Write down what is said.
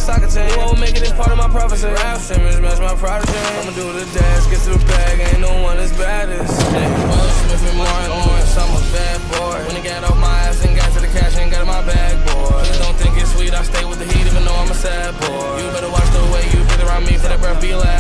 soccer team. You won't make it, it's part of my prophecy. Rap Simmons, match my prodigy. I'ma do the dash, get to the bag, ain't no one as bad as Will Smith and Martin Lawrence, I'm a bad boy. When he got off my ass and got to the cash and got in my bag, boy. Please don't think it's sweet, I stay with the heat even though I'm a sad boy. You better watch the way you get around me for that breath be like